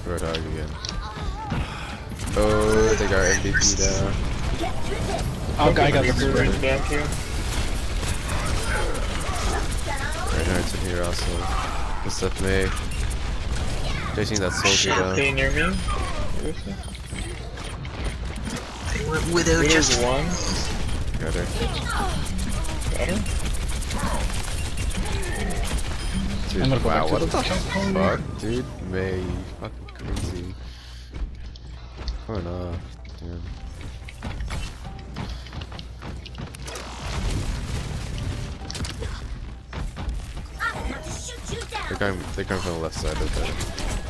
Roadhog again. Oh, they got MVP down. Oh, guy got the Reaper right back here. Reinhardt's in here also. Good stuff, May. Chasing that soldier down. Stay near me. Widow Widow's just one. Got her. Got her. Dude, I'm gonna go wow, back what to the fuck, dude? May, you fucking crazy. Going off, dude. They're coming from the left side of that.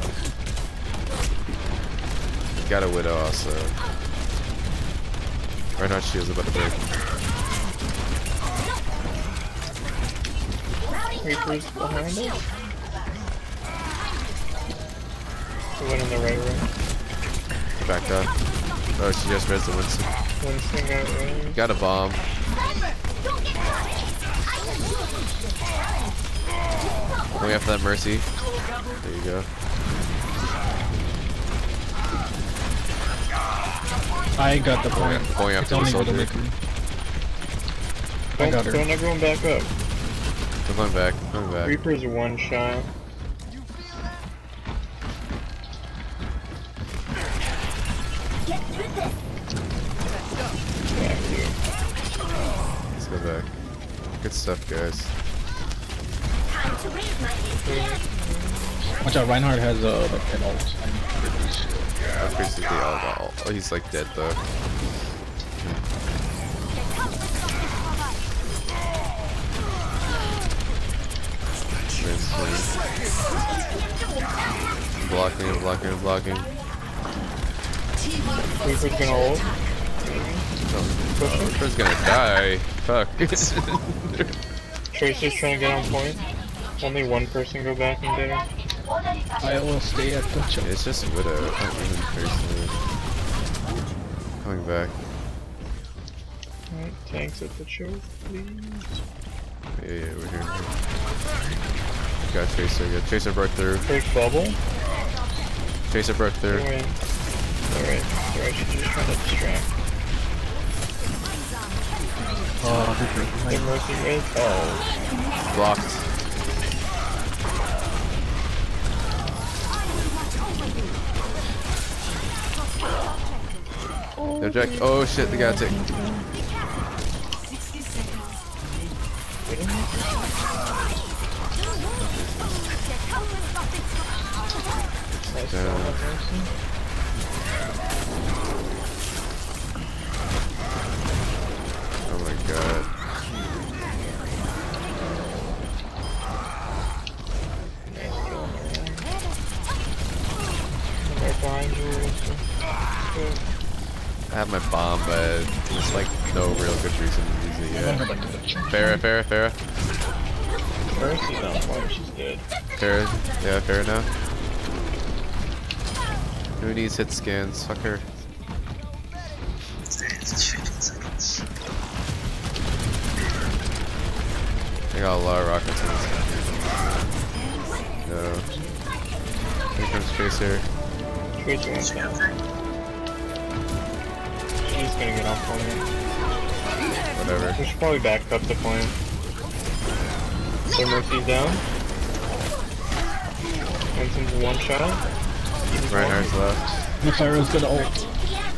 Got a Widow also. Reinhardt shield's about to break. Reaper's behind us. The one in the right room. Backed up. Oh, she just res the Winston. Winston got range. Got a bomb. Going after that Mercy. There you go. I got the point. Going It's after the only soldier. Widow. I got her. Don't everyone back up. I'm going back. I'm going back. Reaper's one shot. Back here. Let's go back. Good stuff, guys. Watch out, Reinhardt has like 10 ults. That's basically all got ult. Oh, he's like dead though. Blocking, blocking, blocking. Reaper's gonna ult. Reaper's gonna die. Fuck. Tracer's trying to get on point. Only one person go back and get her. I will stay at the choke. It's just Widow. Not even personally. Coming back. Alright, tanks at the choke, please. Yeah, we're here. Got Tracer. Got Tracer broke through. First bubble. Tracer broke through. Alright. Alright, she's just trying to distract. Oh, The Mercy raid. Oh. Blocked. They're jacked. Oh shit, they got tick. Oh my god. Right behind you. I have my bomb, but there's like no real good reason to use it yet. Pharah. First is on point, she's dead. Pharah, yeah, Pharah now. Who needs hit scans? Fuck her. It's 15 seconds. I got a lot of rockets in this game. No. Here comes Tracer. Tracer went down. She's gonna get off point. Whatever. We should probably back up the point. Their Mercy's down. Winston's one shot. Reinhardt's left. Nefarious gonna ult.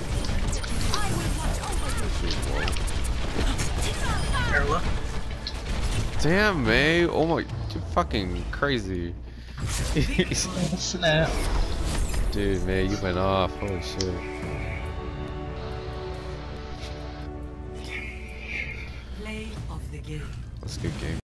Carla? Damn, May. Oh my. You're fucking crazy. Snap. Dude, May, you went off. Holy shit. Play of the game. That's a good game.